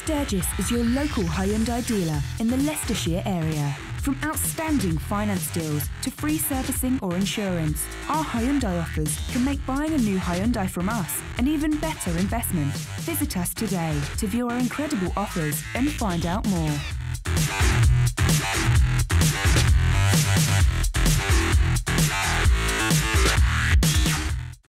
Sturgess is your local Hyundai dealer in the Leicestershire area. From outstanding finance deals to free servicing or insurance, our Hyundai offers can make buying a new Hyundai from us an even better investment. Visit us today to view our incredible offers and find out more.